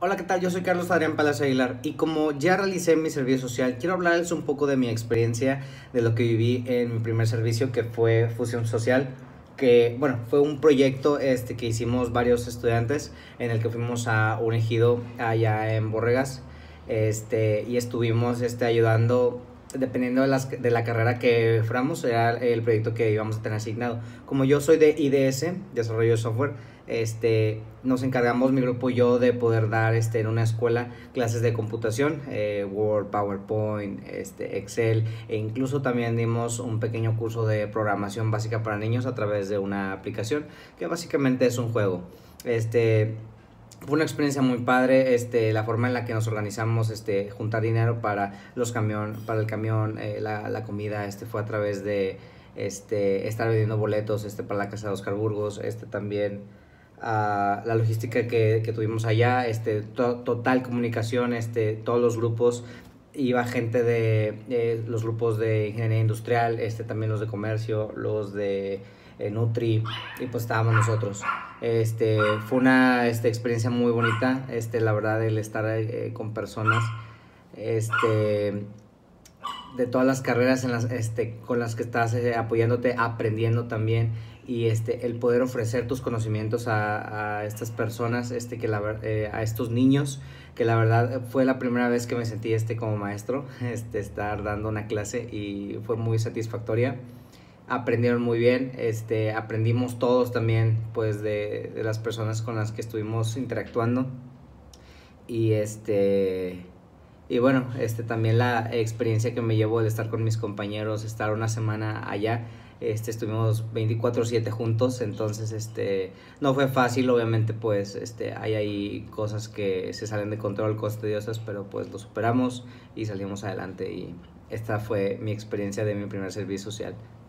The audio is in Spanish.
Hola, ¿qué tal? Yo soy Carlos Adrián Palacio Aguilar y como ya realicé mi servicio social, quiero hablarles un poco de mi experiencia, de lo que viví en mi primer servicio que fue Fusión Social, que bueno, fue un proyecto que hicimos varios estudiantes en el que fuimos a un ejido allá en Borregas, y estuvimos ayudando. Dependiendo de la carrera que fuéramos, era el proyecto que íbamos a tener asignado. Como yo soy de IDS, Desarrollo de Software, nos encargamos, mi grupo y yo, de poder dar en una escuela clases de computación, Word, PowerPoint, Excel, e incluso también dimos un pequeño curso de programación básica para niños a través de una aplicación que básicamente es un juego. Fue una experiencia muy padre, la forma en la que nos organizamos, juntar dinero para para el camión, la comida, fue a través de, estar vendiendo boletos, para la casa de Oscar Burgos, también, la logística que tuvimos allá, total comunicación, todos los grupos, iba gente de los grupos de ingeniería industrial, también los de comercio, los de Nutri, y pues estábamos nosotros. Fue una experiencia muy bonita, la verdad, el estar con personas este, de todas las carreras con las que estás apoyándote, aprendiendo también, y el poder ofrecer tus conocimientos a estas personas, a estos niños, que la verdad fue la primera vez que me sentí como maestro, estar dando una clase, y fue muy satisfactoria. Aprendieron muy bien, aprendimos todos también, pues, de las personas con las que estuvimos interactuando, y y bueno, también la experiencia que me llevo de estar con mis compañeros, estar una semana allá, estuvimos 24/7 juntos, entonces, no fue fácil, obviamente, pues, hay ahí cosas que se salen de control, cosas tediosas, pero pues lo superamos y salimos adelante, y esta fue mi experiencia de mi primer servicio social.